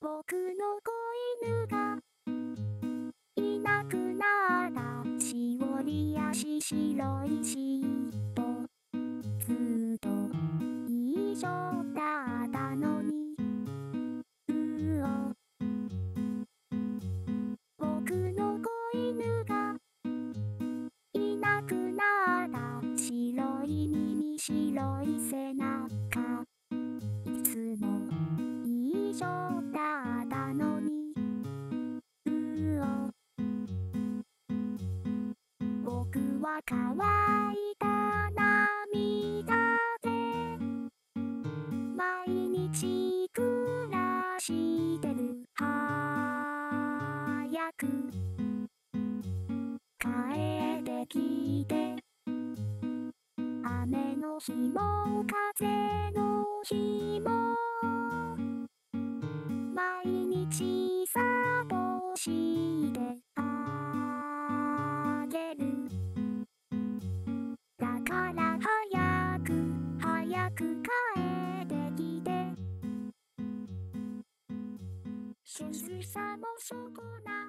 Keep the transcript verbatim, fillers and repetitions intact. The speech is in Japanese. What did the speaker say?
僕の子犬がいなくなったしおり足白い尻尾ずっと一緒だったのにうお僕の子犬がいなくなった白い耳白い背中いつも一緒だったのにうお僕は乾いた涙で毎日暮らしてる早く帰ってきて雨の日も風の日も毎日サポしてあげるだから早く早く帰ってきて静さもそこな